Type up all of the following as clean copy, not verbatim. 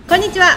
こんにちは、ブライダルナビの由美代表です。ということで今回は始まりました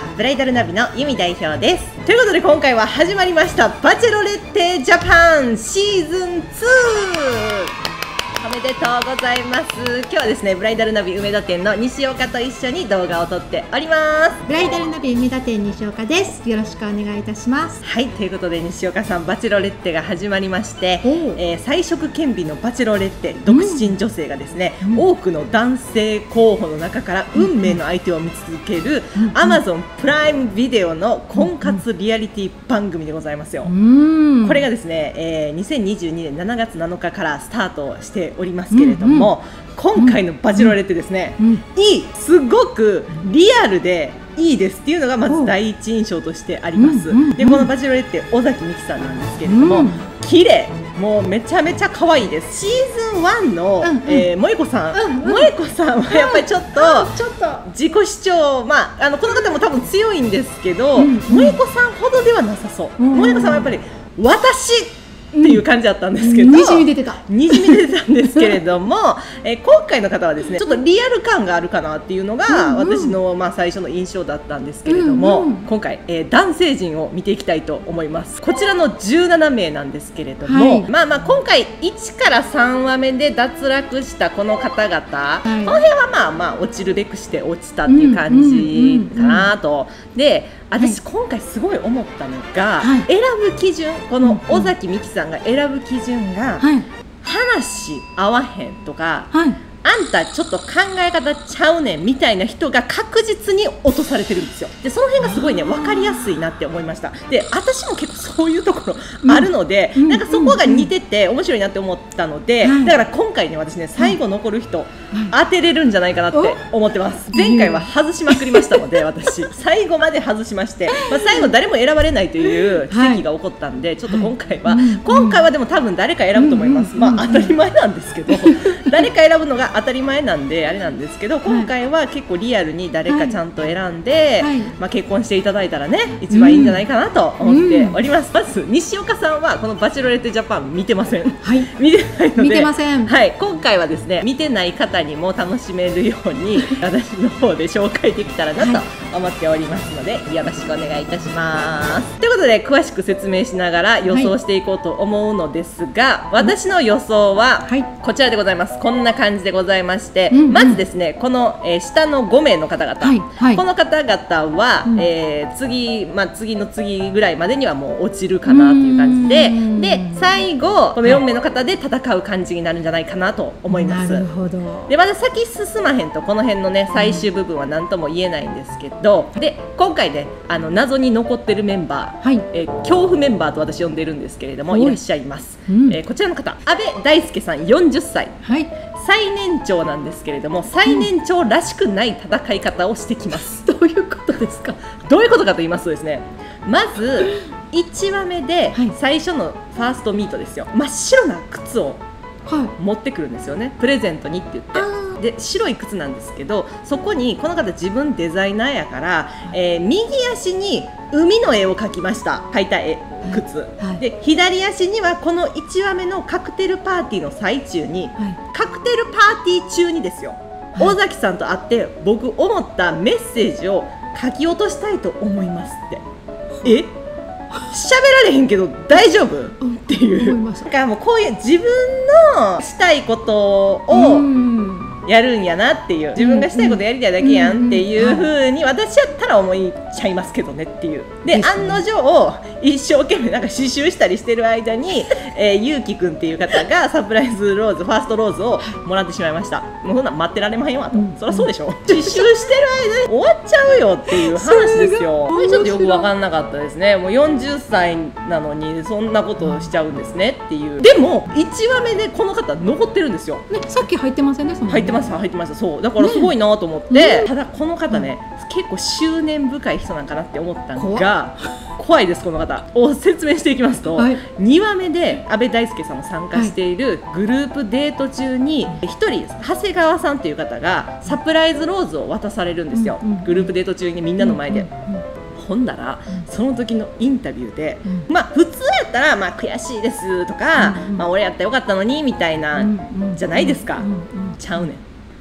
バチェロレッテジャパンシーズン2。おめでとうございます。今日はですね、ブライダルナビ梅田店の西岡と一緒に動画を撮っております。 ブライダルナビ梅田店西岡です。よろしくお願いいたします。 はい、ということで西岡さん、バチェロレッテが始まりまして、才色兼備のバチェロレッテ独身女性がですね、多くの男性候補の中から運命の相手を見続ける Amazon プライムビデオの婚活リアリティ番組でございますよ。これがですね、2022年7月7日からスタートしておりますけれども、今回のバチェロレッテですね、すごくリアルでいいですっていうのがまず第一印象としてあります。でこのバチェロレッテ尾崎美紀さんなんですけれども、綺麗、もうめちゃめちゃ可愛いです。シーズン1の萌子さんはやっぱりちょっと自己主張、この方も多分強いんですけど、萌子さんほどではなさそう。萌子さんはやっぱり私っていう感じだったんですけど、 にじみ出てたんですけれども、今回の方はですねちょっとリアル感があるかなっていうのが私の最初の印象だったんですけれども、今回、男性陣を見ていきたいと思います。こちらの17名なんですけれども、今回1から3話目で脱落したこの方々、この辺は落ちるべくして落ちたっていう感じかなと。で私今回すごい思ったのが、選ぶ基準、この尾崎美紀さんが選ぶ基準が、話合わへんとか、あんたちょっと考え方ちゃうねんみたいな人が確実に落とされてるんですよ。でその辺がすごいね分かりやすいなって思いました。で私も結構そういうところあるので、なんかそこが似てて面白いなって思ったので、だから今回ね私ね最後残る人当てれるんじゃないかなって思ってます。前回は外しまくりましたので私最後まで外しまして、最後誰も選ばれないという奇跡が起こったんで、ちょっと今回はでも多分誰か選ぶと思います。当たり前なんですけど誰か選ぶのが当たり前なんであれなんですけど、今回は結構リアルに誰かちゃんと選んで、結婚していただいたらね一番いいんじゃないかなと思っております。まず西岡さんはこのバチェロレッテジャパン見てません。見てないので、 見てません。 今回はですね見てない方にも楽しめるように私の方で紹介できたらなと思っておりますので、よろしくお願いいたします。ということで詳しく説明しながら予想していこうと思うのですが、私の予想はこちらでございます。こんな感じでございまして、まずですねこの、下の5名の方々、この方々は、次の次ぐらいまでにはもう落ちるかなという感じで、最後この4名の方で戦う感じになるんじゃないかなと思います。 なるほど。 でまだ先進まへんとこの辺のね最終部分は何とも言えないんですけど、で今回ね謎に残ってるメンバー、恐怖メンバーと私呼んでるんですけれどもいらっしゃいます。こちらの方、阿部大輔さん40歳、最年長なんですけれども、最年長らしくない戦い方をしてきます。 どういうことですか？ どういうことかと言いますとですね、まず1話目で最初のファーストミートですよ。真っ白な靴を持ってくるんですよね、プレゼントにって言って。で白い靴なんですけど、そこにこの方自分デザイナーやから、右足に海の絵を描きました。描いた靴、で左足にはこの1話目のカクテルパーティーの最中に、カクテルパーティー中にですよ、尾崎さんと会って僕思ったメッセージを書き落としたいと思いますって。喋られへんけど大丈夫っていう。だからもうこういう自分のしたいことをやるんやなっていう、自分がしたいことやりたいだけやんっていう風に私やったら思いちゃいますけどねっていう。で案の定一生懸命なんか刺繍したりしてる間にゆうきくんっていう方がサプライズローズ、ファーストローズをもらってしまいました。もうそんなん待ってられまへんわと、そりゃそうでしょ、刺繍してる間に終わっちゃうよっていう話ですよ。これちょっとよく分かんなかったですね。もう40歳なのにそんなことをしちゃうんですねっていう。でも1話目でこの方残ってるんですよ。 さっき入ってませんね。 入ってました。そうだからすごいなと思って、ただこの方ね、結構執念深い人なんかなって思ったのが怖いです。この方を説明していきますと、2話目で阿部大輔さんも参加しているグループデート中に1人長谷川さんという方がサプライズローズを渡されるんですよ、グループデート中にみんなの前で。ほんだらその時のインタビューで、普通やったら悔しいですとか、俺やったらよかったのにみたいなじゃないですか。ちゃうねん、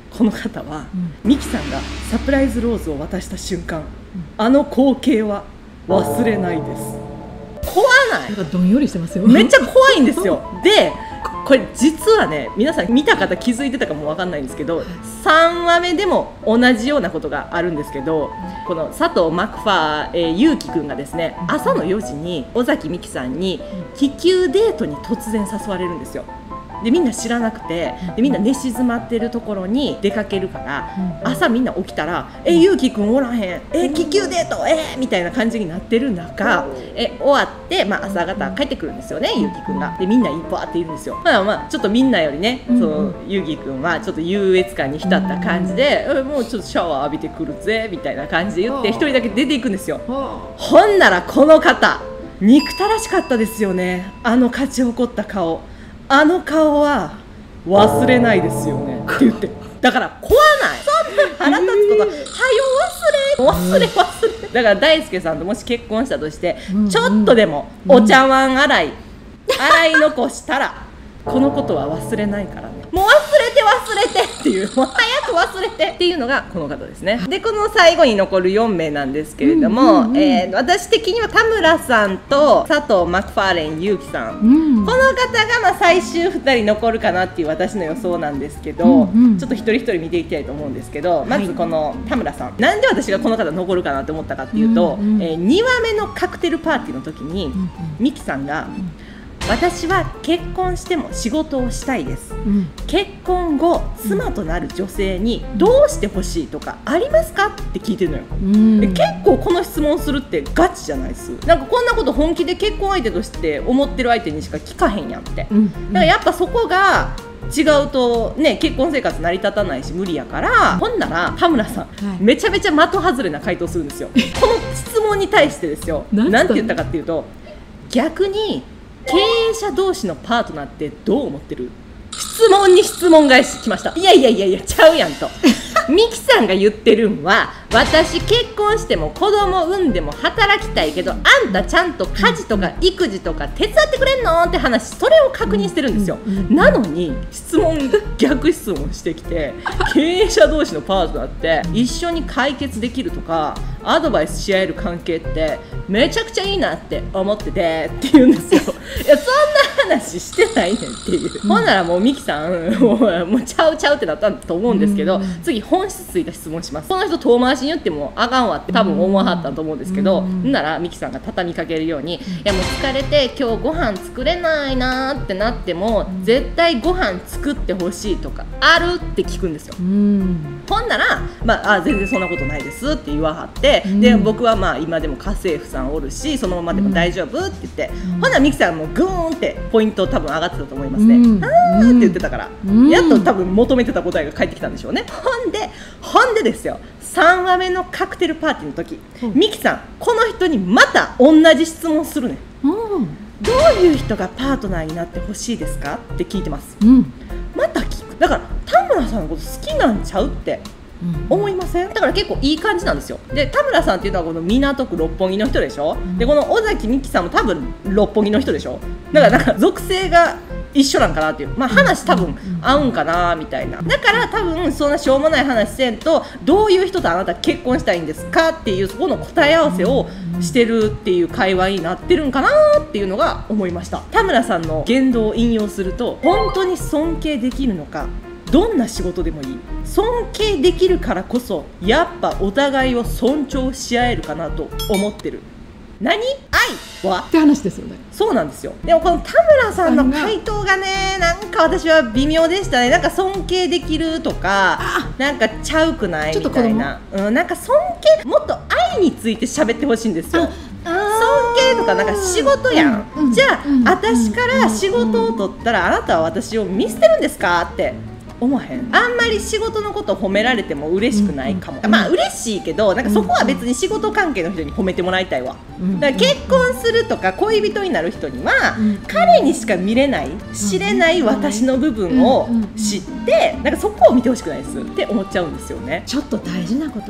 この方は、ミキさんがサプライズローズを渡した瞬間、あの光景は忘れないです。怖ない？ なんかどんよりしてますよ。 めっちゃ怖いんですよ。でこれ実はね、皆さん見た方気づいてたかもわかんないんですけど、3話目でも同じようなことがあるんですけど、この佐藤マクファー、ゆうきくんがですね、朝の4時に尾崎美紀さんに気球デートに突然誘われるんですよ。でみんな知らなくて、でみんな寝静まってるところに出かけるから、朝みんな起きたら「ゆうきくんおらへん、気球デートみたいな感じになってる中、終わって、朝方帰ってくるんですよね、ゆうきくんが。でみんないっぱいっているんですよ。ちょっとみんなよりね、そのゆうきくんはちょっと優越感に浸った感じで「もうちょっとシャワー浴びてくるぜ」みたいな感じで言って、一人だけ出ていくんですよ。ほんならこの方憎たらしかったですよね。あの勝ち誇った顔、あの顔は忘れないですよねって言って、だから怖ない、そんな腹立つことはよ忘れだから大輔さんともし結婚したとして、ちょっとでもお茶碗洗い残したらこのことは忘れないからね。もう忘れてっていう、もう早く忘れてっていうのがこの方ですね。でこの最後に残る4名なんですけれども、私的には田村さんと佐藤マクファーレンゆうきさん、この方が最終2人残るかなっていう私の予想なんですけど、ちょっと一人一人見ていきたいと思うんですけど、まずこの田村さん、なんで私がこの方残るかなって思ったかっていうと、2話目のカクテルパーティーの時にミキさんが私は結婚しても仕事をしたいです、結婚後妻となる女性にどうしてほしいとかありますかって聞いてるのよ。結構この質問するってガチじゃないです。なんかこんなこと本気で結婚相手として思ってる相手にしか聞かへんやんって、だからやっぱそこが違うとね、結婚生活成り立たないし無理やから、ほんなら田村さん、めちゃめちゃ的外れな回答するんですよ。この質問に対してですよ、なんて言ったかっていうと、逆に経営者同士のパートナーってどう思ってる？質問に質問返し来ました。いやちゃうやんと。ミキさんが言ってるんは、私結婚しても子供産んでも働きたいけど、あんたちゃんと家事とか育児とか手伝ってくれんのって話、それを確認してるんですよ。なのに逆質問してきて、経営者同士のパートナーって一緒に解決できるとかアドバイスし合える関係ってめちゃくちゃいいなって思っててって言うんですよ。いやそんな話してないねんっていう、ほんならもうミキさんもうちゃうってなったと思うんですけど、次本質ついた質問します。この人遠回しに言ってもあかんわって多分思わはったと思うんですけど、ならミキさんが畳みかけるように、いやもう疲れて今日ご飯作れないなってなっても、絶対ご飯作ってほしいとかあるって聞くんですよ。ほんなら、全然そんなことないですって言わはって、で僕は今でも家政婦さんおるしそのままでも大丈夫って言って、ほんならミキさんもグーンってポイント多分上がってたと思いますね。あーって言ってたから、やっと多分求めてた答えが返ってきたんでしょうね。ほんでですよ、3話目のカクテルパーティーの時、ミキさんこの人にまた同じ質問するね。どういう人がパートナーになってほしいですかって聞いてます。また聞く。だから田村さんのこと好きなんちゃうって思いません？だから結構いい感じなんですよ。で田村さんっていうのはこの港区六本木の人でしょ、でこの尾崎美紀さんも多分六本木の人でしょ。だからなんか属性が一緒なんかなっていう、話多分合うんかなみたいな。だから多分そんなしょうもない話せんと、どういう人とあなた結婚したいんですかっていうそこの答え合わせをしてるっていう会話になってるんかなっていうのが思いました。田村さんの言動を引用すると、本当に尊敬できるのか、どんな仕事でもいい、尊敬できるからこそやっぱお互いを尊重し合えるかなと思ってる。何？愛は？ って話ですよね。 そうなんですよ。でもこの田村さんの回答がね、なんか私は微妙でしたね。なんか尊敬できるとか、なんかちゃうくないみたいな、なんか尊敬、もっと愛について喋ってほしいんですよ。尊敬とかなんか仕事やん、じゃあ私から仕事を取ったらあなたは私を見捨てるんですかって思わへん？あんまり仕事のことを褒められても嬉しくないかも。嬉しいけど、なんかそこは別に仕事関係の人に褒めてもらいたいわ。だから結婚するとか恋人になる人には、彼にしか見れない知れない私の部分を知って、なんかそこを見てほしくないですって思っちゃうんですよね。 ちょっと大事なことを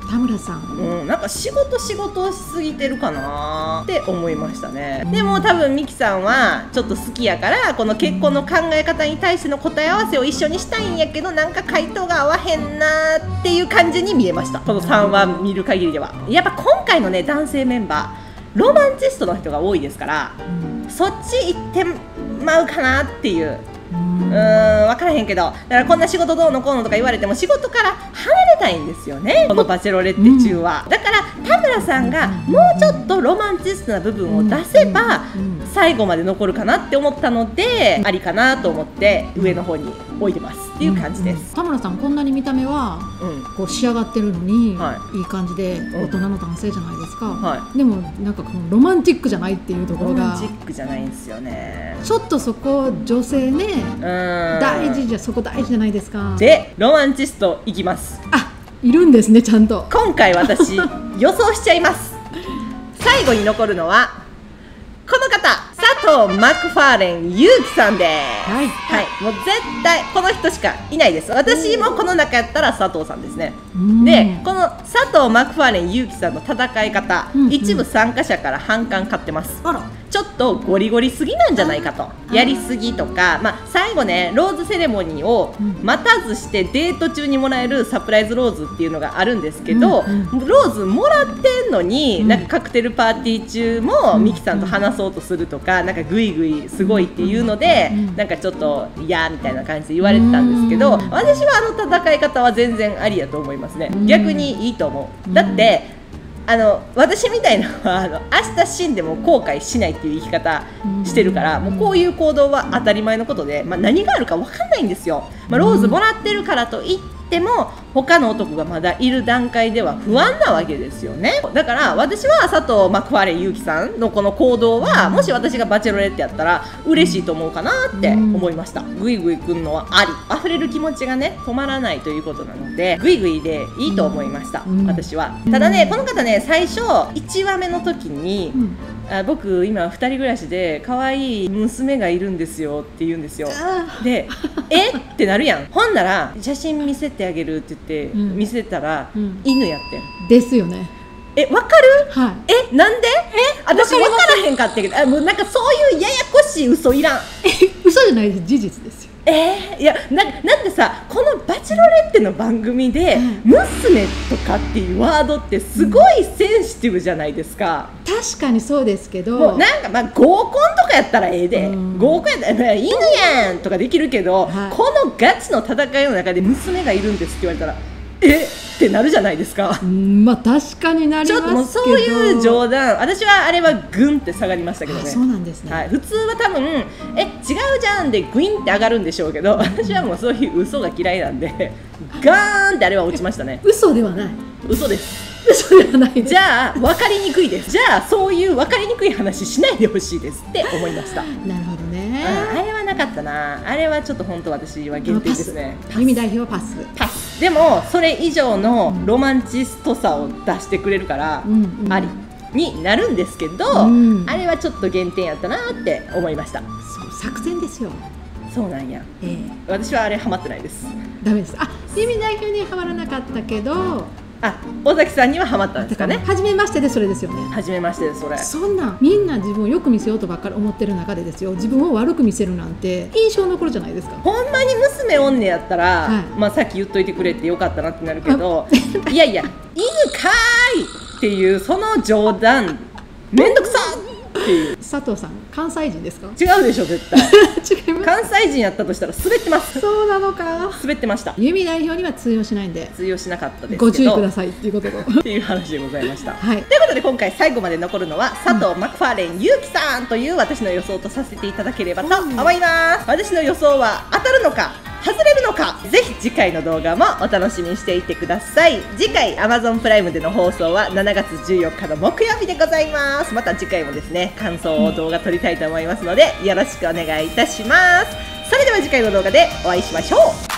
田村さん、 なんか仕事しすぎてるかなって思いましたね。でも多分ミキさんはちょっと好きやからこの結婚の考え方に対しての答え合わせを一緒にしたいんやけど、なんか回答が合わへんなっていう感じに見えました。この3話見る限りでは。やっぱ今回のね男性メンバーロマンチストの人が多いですから、そっち行ってまうかなっていう。分からへんけど、だからこんな仕事どうのこうのとか言われても仕事から離れたいんですよね、このバチェロレッテ中は。だから田村さんがもうちょっとロマンチストな部分を出せば最後まで残るかなって思ったので、ありかなと思って上の方に置いてますっていう感じです。 田村さんこんなに見た目はこう仕上がってるのに、いい感じで大人の男性じゃないですか、でもなんかこのロマンティックじゃないっていうところが、 ロマンチックじゃないんですよね。 ちょっとそこ女性ね、大事じゃ、そこ大事じゃないですか。 でロマンチストいきます。 あ、いるんですね、ちゃんと。 今回私予想しちゃいます。最後に残るのはこの方、佐藤マクファーレン優樹さんです。はい、もう絶対この人しかいないです。私もこの中やったら佐藤さんですね。でこの佐藤マクファーレン優樹さんの戦い方、一部参加者から反感買ってます。ちょっとゴリゴリすぎなんじゃないかと、やりすぎとか、最後ねローズセレモニーを待たずしてデート中にもらえるサプライズローズっていうのがあるんですけど、ローズもらってんのに、なんかカクテルパーティー中もミキさんと話そうとするとか、なんかグイグイすごいっていうので、なんかちょっと嫌みたいな感じで言われてたんですけど、私はあの戦い方は全然ありやと思いますね。逆にいいと思う。だって私みたいなのは明日死んでも後悔しないっていう生き方してるから、もうこういう行動は当たり前のことで、何があるか分かんないんですよ。ローズもらってるからといっても他の男がまだいる段階では不安なわけですよね。だから私は佐藤マクファーレン優樹さんのこの行動は、もし私がバチェロレッテやったら嬉しいと思うかなって思いました。グイグイくんのはあり、溢れる気持ちがね止まらないということなので、グイグイでいいと思いました、私は。ただね、この方ね最初1話目の時に、僕今2人暮らしで可愛い娘がいるんですよって言うんですよ。でえってなるやん。ほんなら写真見せてあげるって言って見せたら、犬やってんですよね。 わかる？なんで？私分からへんかったけど、もうなんかそういうややこしい嘘いらん。 嘘じゃないです、事実ですよ。 いやなんでさ、この「バチェロレッテ」の番組で「娘」とかっていうワードってすごいセンシティブじゃないですか。 確かにそうですけど、 もうなんか合コンとかやったらええで、合コンやったら「犬やん!」とかできるけど、このガチの戦いの中で娘がいるんですって言われたらってなるじゃないですか。 確かになりますけど、ちょっともうそういう冗談、私はあれはグンって下がりましたけどね。 そうなんですね。 普通は多分違うじゃんでグインって上がるんでしょうけど、私はもうそういう嘘が嫌いなんでガーンってあれは落ちましたね。 嘘ではない。 嘘です。 嘘ではないです。 じゃあ分かりにくいです。じゃあそういう分かりにくい話しないでほしいですって思いました。 なるほどね。 あれはなかったな。あれはちょっと本当私は限定ですね。 耳代表はパス。 でもそれ以上のロマンチストさを出してくれるからありになるんですけど、あれはちょっと減点やったなって思いました。 作戦ですよ。 そうなんや。私はあれハマってないです。 ダメです。耳代表にはまらなかったけど、 尾崎さんにはハマったんですかね。 初めましてでそれですよね。 初めましてでそれ。 そんなみんな自分をよく見せようとばっかり思ってる中でですよ、自分を悪く見せるなんて印象残るじゃないですか。 ほんまに娘おんねやったら、さっき言っといてくれてよかったなってなるけど、いやいや犬かーいっていうその冗談めんどくさっていう。 佐藤さん関西人ですか？ 違うでしょ絶対。 違います。 関西人やったとしたら滑ってます。 そうなのか。 滑ってました。 弓代表には通用しないんで通用しなかったですけど、 ご注意くださいっていうことっていう話でございました。ということで今回最後まで残るのは佐藤マクファーレン優樹さんという私の予想とさせていただければと思います。私の予想は当たるのか外れるのか、ぜひ次回の動画もお楽しみにしていてください。次回 Amazon プライムでの放送は7月14日の木曜日でございます。また次回もですね感想を動画撮りたいと思いますのでよろしくお願いいたします。それでは次回の動画でお会いしましょう。